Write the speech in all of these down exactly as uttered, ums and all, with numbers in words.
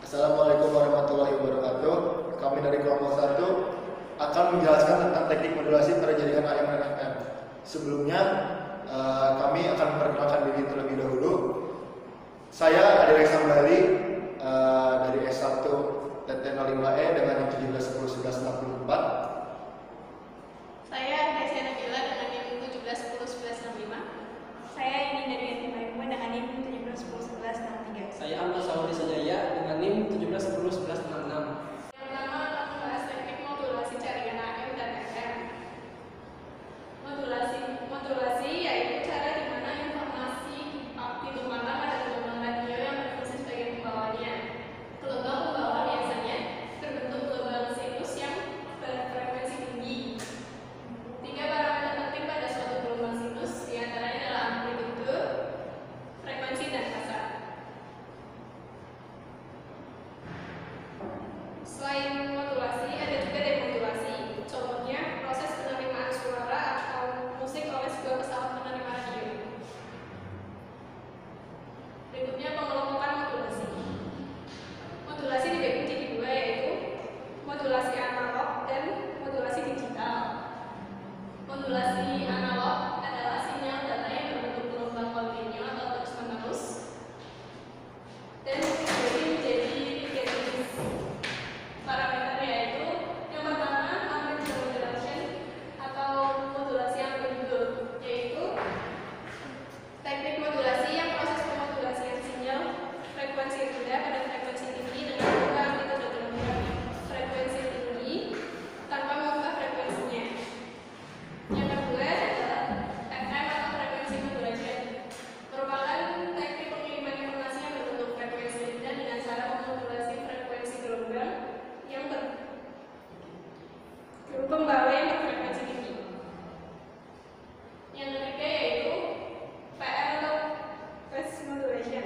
Assalamualaikum warahmatullahi wabarakatuh. Kami dari kelompok satu akan menjelaskan tentang teknik modulasi pada jaringan A M dan F M. Sebelumnya, uh, kami akan memperkenalkan diri terlebih dahulu. Saya Adi Reksa Bali uh, dari S satu T T nol lima E dengan NIM tujuh belas sepuluh sebelas enam puluh empat. Saya Desya Nabila dengan NIM tujuh belas sepuluh sebelas enam puluh lima. Saya ini dari N I M Maimuna dengan NIM tujuh belas sepuluh sebelas enam puluh tiga. Saya Amta Saudi Sanjaya dengan NIM tujuh belas sepuluh sebelas enam puluh enam. Yang pertama akan membahas teknik modulasi jaringan A M dan F M. Modulasi modulasi yaitu cara di mana informasi ditumpahkan pada gelombang radio yang berfungsi sebagai pembawanya. Gelombang pembawa biasanya berbentuk gelombang sinus yang berfrekuensi tinggi. Tiga parameter penting pada suatu gelombang sinus diantaranya adalah amplitude, frekuensi, dan fase. Selain modulasi, ada juga demodulasi. Contohnya, proses penerimaan suara atau musik oleh sebuah pesawat penerima radio. Berikutnya pengelompokan modulasi. Modulasi dibagi menjadi dua, yaitu modulasi analog dan modulasi digital. Modulasi analog adalah sinyal data yang berbentuk gelombang kontinu atau terus-menerus dan dibagi menjadi tiga jenis. Parameternya yaitu yang pertama amplitude modulation atau modulasi amplitude, yaitu teknik modulasi yang proses pemodulasian sinyal frekuensi rendah pada frekuensi tinggi dengan mengubah amplitude gelombang frekuensi tinggi tanpa mengubah frekuensinya. Yang kedua adalah F M atau frekuensi modulation, merupakan teknik pengiriman informasi yang berbentuk frekuensi rendah dengan cara memodulasi frekuensi gelombang yang ber pembawa yang berfrekuensi tinggi. Yang ketiga yaitu P M atau phase modulation,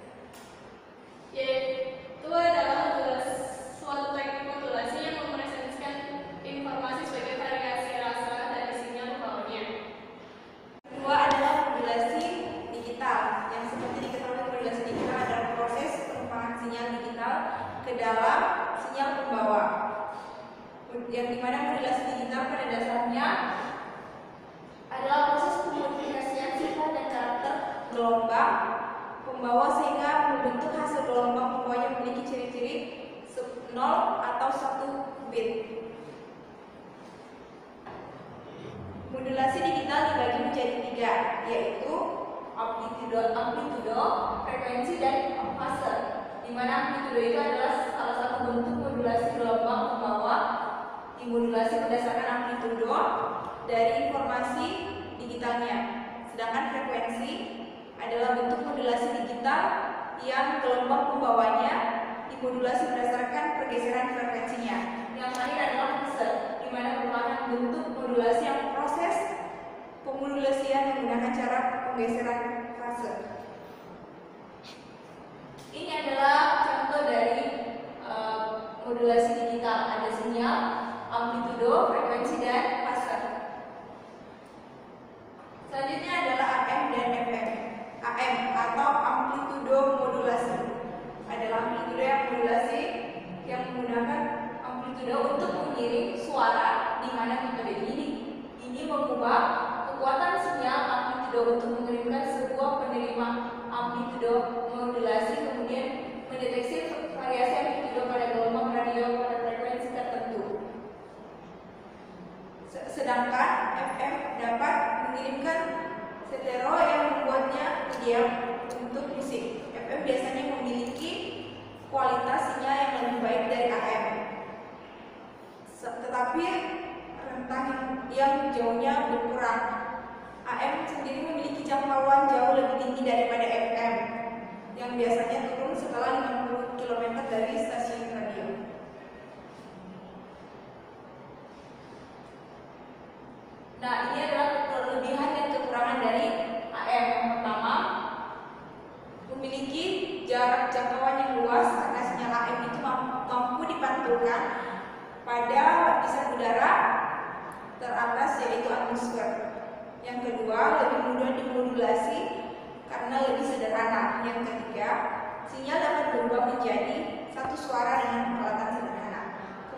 yaitu adalah modulasi, suatu teknik modulasi yang merepresentasikan informasi sebagai variasi rasa dari sinyal pembawanya. Kedua adalah modulasi digital, yang seperti diketahui modulasi digital adalah proses penumpang sinyal digital ke dalam sinyal pembawa, yang dimana modulasi digital pada dasarnya adalah proses pemodifikasian sifat dan karakter gelombang pembawa sehingga membentuk hasil gelombang pembawa yang memiliki ciri-ciri nol atau satu bit. Modulasi digital dibagi menjadi tiga, yaitu amplitudo, amplitudo, frekuensi, dan fase. Di mana amplitudo itu adalah salah satu bentuk modulasi gelombang pembawa, dimodulasi berdasarkan amplitudo dari informasi digitalnya. Sedangkan frekuensi adalah bentuk modulasi digital yang gelombang pembawanya dimodulasi berdasarkan pergeseran frekuensinya. Yang terakhir adalah fase, di mana merupakan bentuk modulasi yang proses pemodulasian menggunakan cara penggeseran fase. Ini adalah contoh dari uh, modulasi digital. Ada sinyal, amplitudo, frekuensi, dan fase. Selanjutnya adalah A M dan F M. A M atau amplitudo modulasi adalah amplitudo yang modulasi yang menggunakan amplitudo untuk mengirim suara, di mana metode ini ini mengubah kekuatan sinyal amplitudo untuk mengirimkan sebuah penerima amplitudo modulasi, kemudian mendeteksi variasi amplitudo pada gelombang radio pada frekuensi tertentu. Sedangkan F M dapat mengirimkan stereo yang membuatnya ideal untuk musik. F M biasanya memiliki kualitas sinyal yang lebih baik dari A M, tetapi rentang yang jauhnya berkurang. A M sendiri memiliki jangkauan jauh lebih tinggi daripada F M, yang biasanya turun setelah lima puluh kilometer dari stasiun radio. Nah, ini adalah kelebihan dan kekurangan dari A M. Yang pertama, memiliki jarak jangkauan yang luas karena sinyal A M itu mampu dipantulkan pada lapisan udara teratas, yaitu atmosfer. Yang kedua, lebih mudah dimodulasi karena lebih sederhana. Yang ketiga, sinyal dapat berubah menjadi satu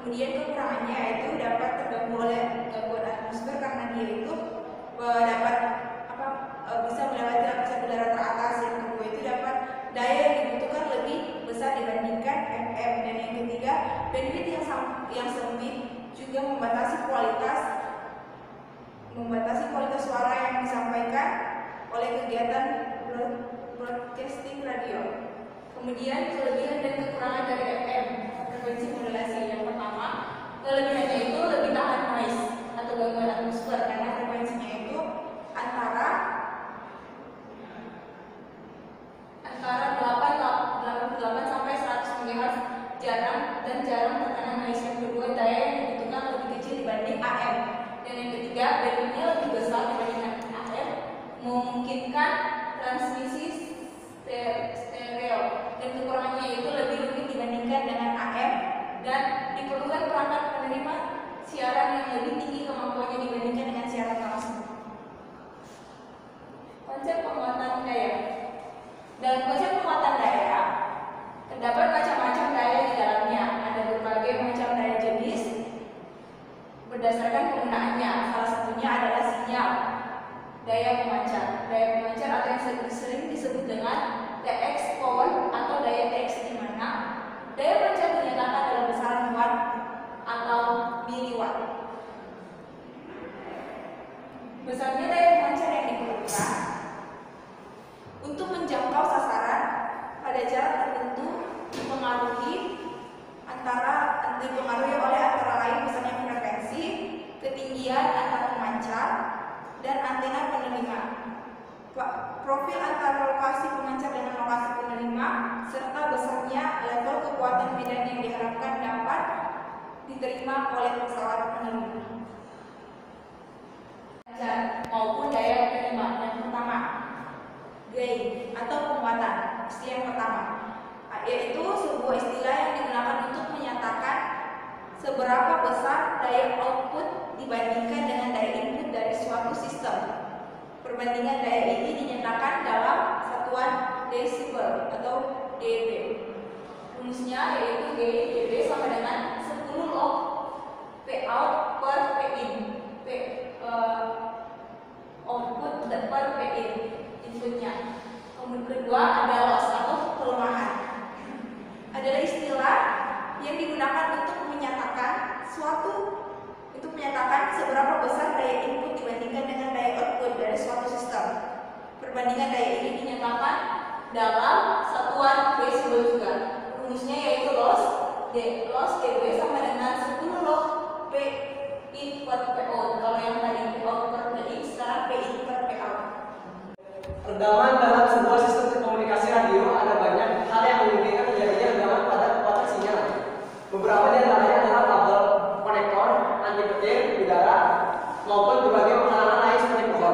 Kemudian kekurangannya yaitu dapat terganggu oleh gangguan atmosfer karena dia itu eh, dapat apa eh, bisa melewati lapisan udara teratas. Yang kedua itu dapat daya yang dibutuhkan lebih besar dibandingkan F M. Dan yang ketiga, bandwidth yang sam- yang sempit juga membatasi kualitas membatasi kualitas suara yang disampaikan oleh kegiatan broadcasting radio. Kemudian kelebihan dan kekurangan dari F M frekuensi modulasi. Yang pertama, kelebihannya itu lebih tahan noise atau gangguan atmosfer karena frekuensinya itu antara antara delapan puluh delapan sampai seratus megahertz, jarang dan jarang terkena noise. Yang kedua, daya yang dibutuhkan lebih kecil dibanding A M. Dan yang ketiga, bandwidth-nya lebih besar dibandingkan A M, memungkinkan transmisi stereo. Dan kekurangannya itu lebih rumit dibandingkan dengan A M dan diperlukan perangkat penerima siaran yang lebih tinggi kemampuannya dibandingkan dengan siaran langsung. Konsep penguatan daya. Dalam konsep penguatan daya terdapat macam-macam daya di dalamnya. Ada berbagai macam daya jenis berdasarkan penggunaannya. Salah satunya adalah sinyal daya pemancar. Daya pemancar atau yang sering disebut dengan T X power atau daya T X, di mana daya pemancar dinyatakan dalam besaran watt atau miliwatt. Besarnya daya pemancar yang diperlukan untuk menjangkau sasaran pada jarak tertentu dipengaruhi antara dipengaruhi oleh antara lain misalnya frekuensi, ketinggian antar pemancar, dan antena penerima, profil antara lokasi pemancar dengan lokasi penerima, serta besarnya level kekuatan medan yang diharapkan dapat diterima oleh pesawat penerima maupun daya penerima. Yang pertama, gain atau penguatan. Istilah yang pertama yaitu sebuah istilah yang digunakan untuk menyatakan seberapa besar daya output dibandingkan dengan daya input dari suatu sistem. Perbandingan daya ini dinyatakan dalam satuan desibel atau dB. Rumusnya yaitu gain dB sama dengan sepuluh log P out per P in. P uh, output per P in inputnya. Kemudian kedua ada loss atau pelemahan. Adalah istilah yang digunakan untuk menyatakan suatu untuk menyatakan seberapa besar daya input dibandingkan dengan daya output dari suatu sistem. Perbandingan daya ini dinyatakan dalam satuan desibel juga. Rumusnya yaitu loss D loss dB sama dengan sepuluh log P in per P out. Kalau yang tadi P out per P in, sekarang P in per P out. Redaman dalam sebuah sistem komunikasi radio ada banyak hal yang memungkinkan terjadinya redaman pada kekuatan sinyal. Beberapa di antaranya adalah kabel konektor, anti petir udara, maupun berbagai penghalangan lain seperti pohon.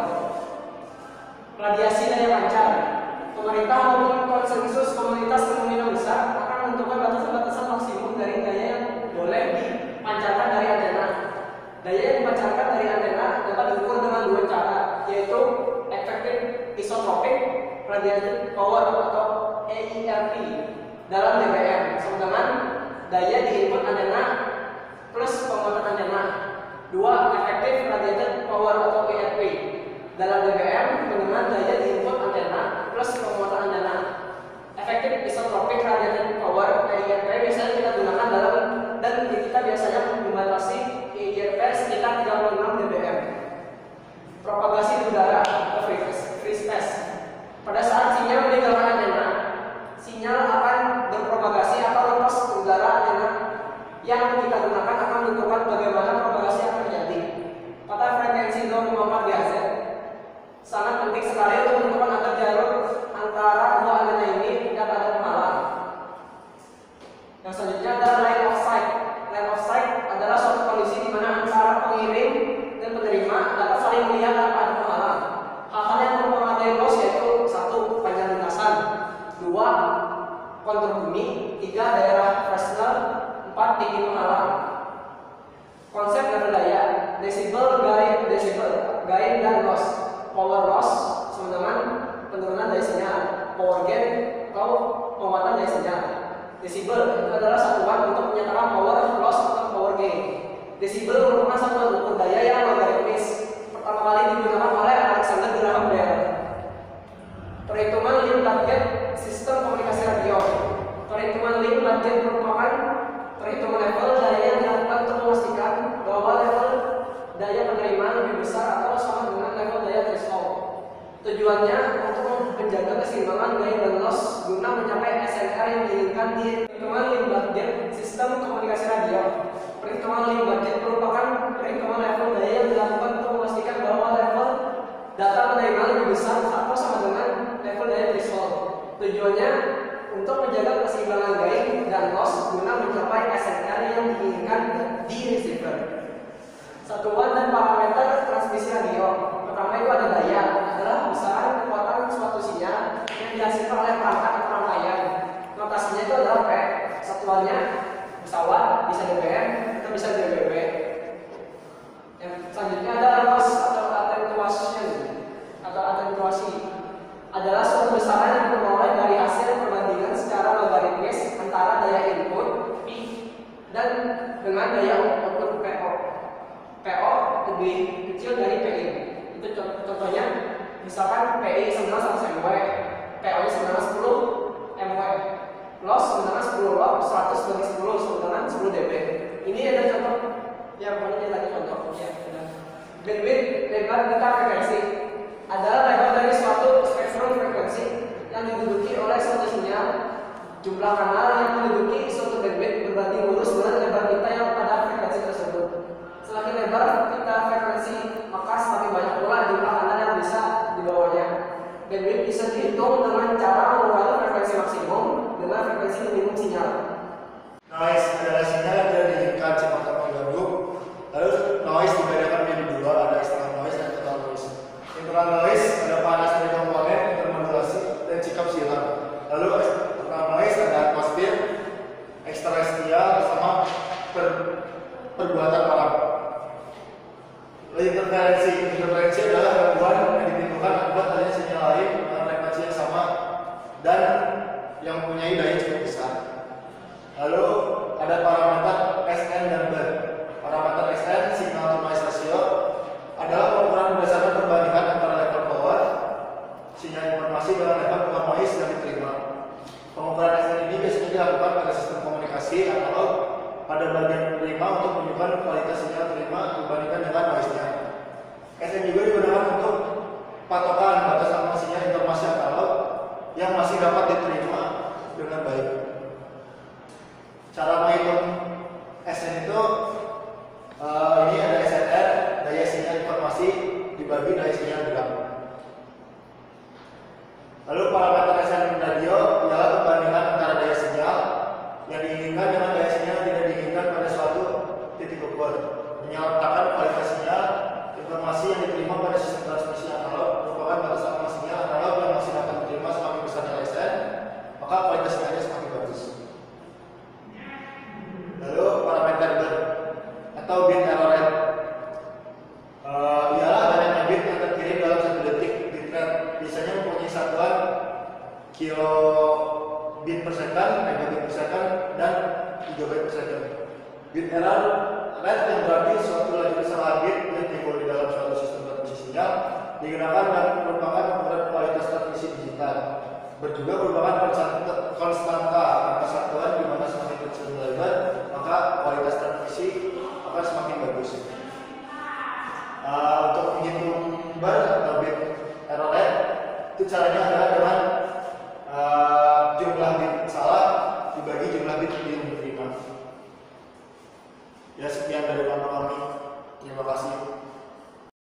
Radiasi daya pancar. Pemerintah maupun konsensus komunitas kemungkinan besar akan menentukan batasan-batasan maksimum dari daya yang boleh dipancarkan dari antena. Daya yang dipancarkan dari antena dapat diukur dengan dua cara, yaitu efektif isotropic radiated power atau E I R P dalam dBm, sama dengan daya di input antena plus penguatan antena. Dua, efektif radiated power atau E R P dalam dBm dengan daya di input antena plus penguatan antena. Efektif isotropic radiated power E I R P biasanya kita gunakan dalam dan kita biasanya membatasi E I R P sekitar tiga puluh enam dBm. Propagasi udara atau free space. Pada saat sinyal meninggalkan antena, sinyal akan berpropagasi atau lepas ke udara antena yang kita gunakan akan menentukan bagaimana propagasi yang terjadi. Pada frekuensi nol koma empat GHz sangat penting sekali untuk menentukan agar jalur antara dua antena ini tidak ada penghalang. Yang selanjutnya adalah line of sight. Line of sight adalah suatu kondisi di mana antara pengirim dan penerima dapat saling melihat tanpa ada penghalang. Hal-hal yang mempengaruhi loss yaitu satu, panjang lintasan, dua, kontur bumi, tiga, daerah Fresnel, empat, tinggi penghalang. Konsep level daya, desibel, gain, desibel, gain dan loss. Power loss sama dengan penurunan daya sinyal, power gain atau penguatan daya sinyal. Desibel itu adalah satuan untuk menyatakan power loss atau power Oke, desibel merupakan satuan ukur daya yang logaritmis. Pertama kali digunakan oleh Alexander Graham Bell. Perhitungan link budget sistem komunikasi radio. Perhitungan link budget merupakan perhitungan level daya yang dilakukan untuk memastikan bahwa level daya penerima lebih besar atau sama dengan level daya threshold. Tujuannya untuk menjaga keseimbangan gain dan loss guna mencapai S N R yang diinginkan di perhitungan link budget sistem komunikasi radio. Perhitungan link budget merupakan perhitungan level daya yang dilakukan untuk memastikan bahwa level data penerima lebih besar atau sama dengan level daya threshold. Tujuannya untuk menjaga keseimbangan gain dan loss guna mencapai S N R yang diinginkan di receiver. Satuan dan parameter transmisi radio. Pertama itu ada daya, adalah besaran kekuatan suatu sinyal yang dihasilkan oleh perangkat atau rangkaian. Notasinya itu adalah P. Satuannya pesawat, bisa D B M, atau bisa D B B. Yang selanjutnya ada loss atau attenuation atau attenuasi. Adalah suatu besaran yang diperoleh dari hasil perbandingan secara logaritmis antara daya input P dan dengan daya output P O. P O lebih kecil dari P I. Itu contohnya, misalkan P I sama seratus M W, P O nya sama sepuluh M W, loss sama sepuluh log, seratus bagi sepuluh sama sepuluh dB. Ini ada contoh, ya pokoknya tadi contoh, ya benar. Bandwidth lebar kita frekuensi adalah lebar dari suatu spektrum frekuensi yang diduduki oleh suatu sinyal. Jumlah kanal yang menduduki suatu bandwidth berbanding lurus dengan lebar kita yang pada frekuensi tersebut. Semakin lebar kita frekuensi, maka semakin banyak pula jumlah kanal yang bisa dibawanya. Bandwidth bisa dihitung dengan cara mengurangi frekuensi maksimum dengan frekuensi minimum sinyal. Noise adalah sinyal yang tidak diinginkan cepat mengganggu. Lalu noise dibedakan menjadi dua, ada external noise dan total noise. Internal noise ada panas dari komponen, intermodulasi, dan sikap silang. Lalu external noise ada atmosfer, eksterestial, sama per, perbuatan alam. Interferensi, interferensi adalah gangguan yang ditimbulkan akibat adanya sinyal lain dengan frekuensi yang sama dan yang mempunyai daya cukup besar. Lalu ada parameter S N dan B. Parameter S N, signal to noise ratio, adalah pengukuran berdasarkan perbandingan antara level power sinyal informasi dengan level power noise yang diterima. Pengukuran S N ini biasanya dilakukan pada sistem komunikasi atau pada bagian penerima untuk menunjukkan kualitas sinyal terima dibandingkan dengan noise-nya. S N juga digunakan untuk patokan batas aman sinyal informasi analog yang masih dapat diterima dengan baik. Cara menghitung S N itu uh, ini ada S N R, daya sinyal informasi dibagi daya sinyal gerak. Lalu parameter S N radio adalah perbandingan antara daya sinyal yang diinginkan dengan daya sinyal yang tidak diinginkan pada suatu titik ukur. Menyatakan kualitas sinyal informasi yang diterima pada sistem transmisi analog merupakan batas aman sinyal analog yang masih dapat diterima semakin besarnya S N, maka kualitas sinyalnya semakin bagus. Lalu parameter B atau bit error rate uh, ialah banyaknya bit yang terkirim dalam satu detik. Bit rate biasanya mempunyai satuan kilobit per second, megabit per second, dan gigabit per second. Bit error rate yang berarti suatu laju kesalahan bit yang timbul di dalam suatu sistem transmisi sinyal digunakan dan merupakan ukuran kualitas transmisi digital. Berjuga merupakan konstanta angka satuan di mana semakin kecil lebar, maka kualitas transmisi akan semakin bagus. Uh, untuk menghitung bar atau bit error rate, itu caranya adalah dengan uh, jumlah bit salah dibagi jumlah bit yang